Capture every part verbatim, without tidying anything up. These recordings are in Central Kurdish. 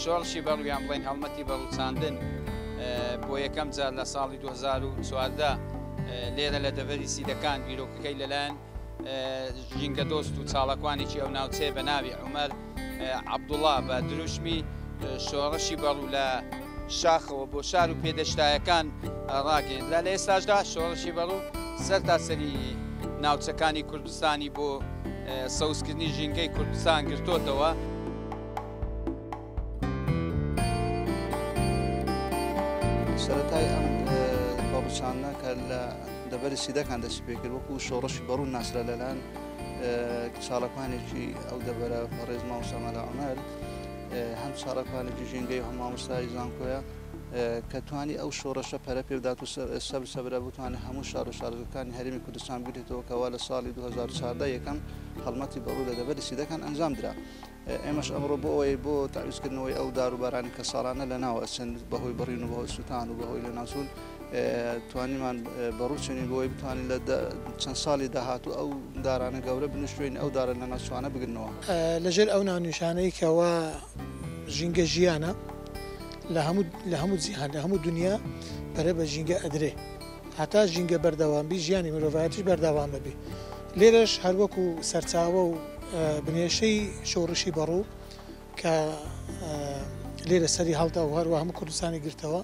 شۆڕشی بەڕوویان بڵێن هەڵمەتی بەڕووچاندن بۆ یەکەم جار لە ساڵی دوو هەزار و چواردە لێرە لە دەڤەری سیدەکان بیرۆکەکەی لەلایەن ژینگە دۆست و چاڵەکوانێکی ئەو ناوچەیە بە ناوی عومەر عەبدوڵڵا بە دروشمی شۆڕشی بەڕوو لە شاخەوە بۆ شار و پێدەشتایەکان ڕاگەیەندرا. لە ئێستاشدا شۆڕشی بەڕوو سەرتاسەری ناوچەکانی کوردستانی بۆ سەوزکردنی ژینگەی کوردستان گرتوتەوە. سەرەتای ئەم بەڕووچانە کە لە دەڤەری سیدەکان دەستی پێکرد وەکو شۆڕشی بەڕوو ناسرا لەلایەن چاڵەکوانێکی ئەو دەڤەرە ڕێز مامۆستا مەلا عومەر، هەم چاڵەکوانێکی ژینگەی و هەم مامۆستای زانکۆیە کە توانی ئەو شۆڕشە پەرە پێدات و سەبر سەبرە بتوانێت هەموو شار و شارەکانی هەرێمی کوردستان بگرێتەوە کەوا لە ساڵی دوو هەزار و چواردە یەکەم هەڵمەتی بەڕوو لە دەڤەری سیدەکان ئەنجام درا. ئێمەش ئەمڕۆ بۆ ئەوەی بۆ تاویزکردنەوەی ئەو دار و بارانی کە ساڵانە لە ناوە چەند بەهۆی بڕین و بەهۆی سووتان و بەهۆی لە ناسوول توانیمان بەڕوو چێنین بۆەوەی بتوانین لە چەند ساڵی داهاتوو ئەو دارانە گەورە بنوشتوین ئەو دارە لە ناوچوانە بگرنەوە. لەژێر ئەو ناونیشانەی کەوا ژینگە ژیانە لە هەموو جیهان لە هەموو دنیا بەرە بە ژینگە ئەدرێ، هەتا ژینگە بەردەوامبی ژیانی مرۆڤایەتیش بەردەوام ببێ. لێرەش هەروەکو سەرچاوە و بنێشەی شۆڕشی بەڕوو کە لێرە سەری هەڵدا و هەروە هەموو کوردستانی گرتەوە،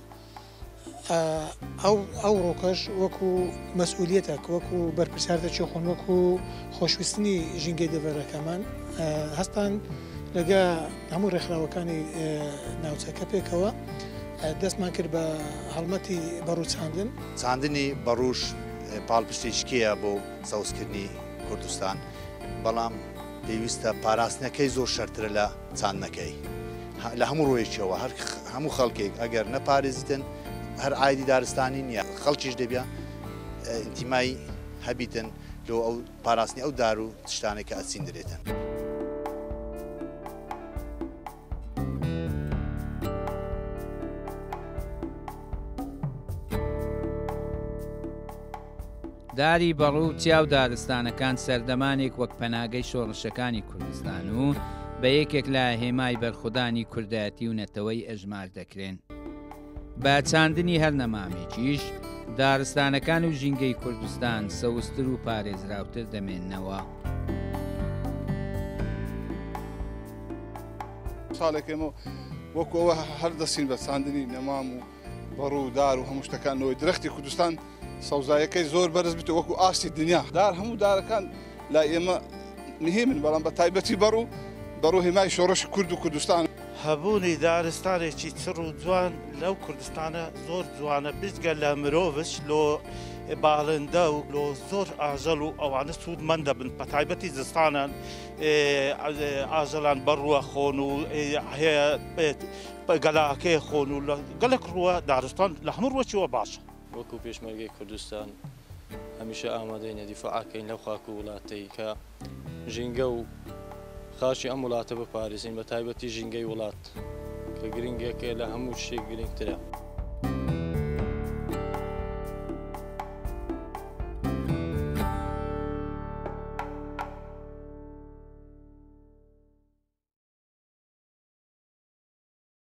ئەو ڕۆکەش وەکو مەسئولیەتە وەکو بەرپرسیارەتی خۆن وەکو خۆشویستنی ژینگەی دەڤەرەکەمان هەستان لەگە هەموو ڕێکخراوەکانی ناوچەکە پێکەوە دەستمان کرد بە هەڵمەتی بەڕوو چاندن. چاندنی بەڕووش پاڵپشتێکیە بۆ سەوزکردنی کوردستان، بەڵام پێویستە پاراستنەکەی زۆر شەرترە لە چاندنەکەی لە هەموو ڕۆیەکەوە. هەموو خەڵکێک ئەگەر نەپارێزیتن هەر ئایدی دارستانی نییە، خەڵکیش دەبێ ئینتیمای هەبیتن لۆ ئەو پاراستنی ئەو دار و تشتانێکە ئەچین درێتن. داری بەڕوو چیاو دارستانەکان سەردەمانێک وەک پەناگەی شۆڕشەکانی کوردستان و بە یەکێک لە هێمای بەرخودانی کوردایەتی و نەتەوەی ئەژمار دەکرێن. بە چاندنی هەر نەمامێکیش دارستانەکان و ژینگەی کوردستان سەوزتر و پارێزراوتر دەمێننەوە. ساڵێکێمە وەکو ئەوە هەر دەستین بە چاندنی نەمام و بەڕوو و دار و هەموو شتەکانەوەی درەختی کوردستان سەوزایەکەی زۆر بەرز بێتە وەکو ئاستی دنیا. دار هەموو دارەکان لا ئێمە نهێمن، بەڵام بە تایبەتی بەڕوو بەڕوو هێمای شۆڕشی کورد و کوردستان. هەبوونی دارستانێکی چڕ و جوان لەو کوردستانە زۆر جوانە، بجگە لە مرۆڤش لۆ باڵندە و لۆ زۆر ئاژەڵ و ئەوانە سوودمەندە بن، بە تایبەتی زستانان ئاژەڵان بەڕووە خۆن و گەلاکەی خۆن و گەلێک ڕووە دارستان لە هەموو ڕۆکیەوە باشە. وەکو پێشمەرگەی کوردستان هەمیشە ئامادەینە دیفاعکەین لەو خاک و وڵاتەی کە ژینگە و خاشی ئەم وڵاتە بپارێزین، بە تایبەتی ژینگەی وڵات کە گرنگێکە لە هەموو شتێک گرنگترە.